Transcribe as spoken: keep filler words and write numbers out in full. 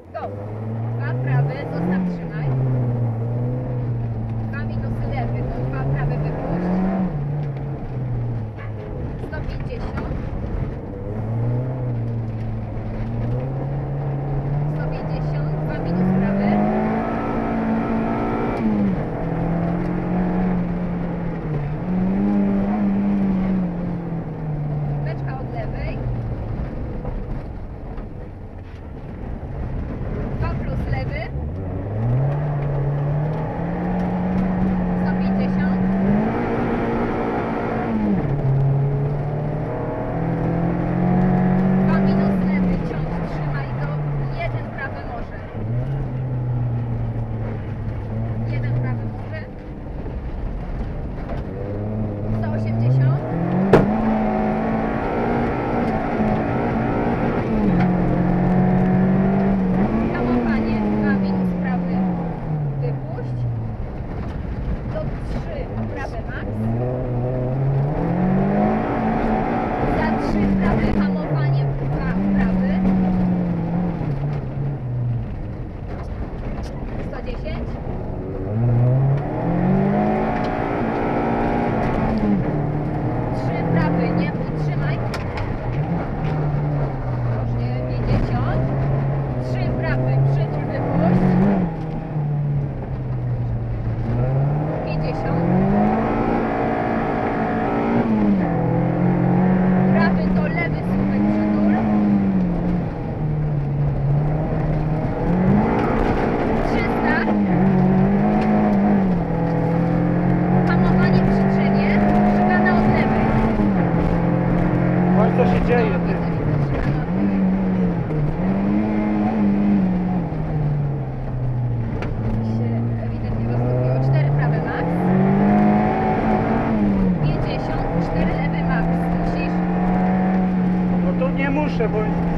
Go. Dwa prawy, zostaw, trzymaj. Dwa minusy lewy, to dwa prawy wypuść. sto pięćdziesiąt. sto pięćdziesiąt, dwa minus prawy. Beczka od lewej. dwa plus lewy. sto pięćdziesiąt. dwa minus lewy, ciąć, trzymaj to. jeden prawy może. jeden prawy może. sto osiemdziesiąt. Hamowanie, dwa minus prawy, wypuść. Do trzy, prawy max. Za trzy prawy, hamowanie, dwa prawy. sto dziesięć. trzy prawy, nie utrzymaj. Różnie, pięćdziesiąt. trzy prawy, przytul, wypuść. pięćdziesiąt. Prawy to lewy, słupek, przytul. trzysta. Hamowanie przy drzewie. Szykana od lewej. Patrz co się dzieje, ty. Widzę, widzę, szykana od lewej. Się ewidentnie rozlubiło. cztery prawy max. pięćdziesiąt, cztery lewy max. Musisz. No to nie muszę, bo